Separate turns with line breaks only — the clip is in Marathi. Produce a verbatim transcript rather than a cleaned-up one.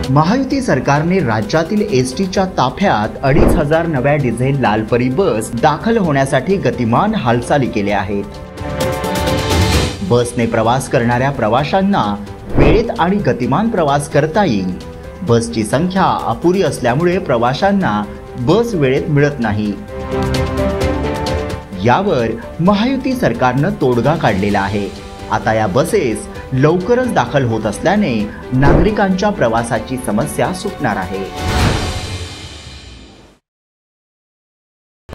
महायुती सरकारने राज्यातील एसटीच्या ताफ्यात अडीच हजार नव्या डिझेल लालपरी बस दाखल होण्यासाठी गतिमान हालचाली केल्या आहेत। बसने प्रवास करणाऱ्या प्रवाशांना वेळेत आणि गतिमान प्रवास करता येईल। बसची संख्या अपुरी असल्यामुळे प्रवाशांना बस वेळेत मिळत नाही। यावर महायुती सरकारने तोडगा काढलेला आहे। आता या बसेस लवकरच दाखल होत असल्याने नागरिकांच्या प्रवासाची समस्या सुटणार आहे।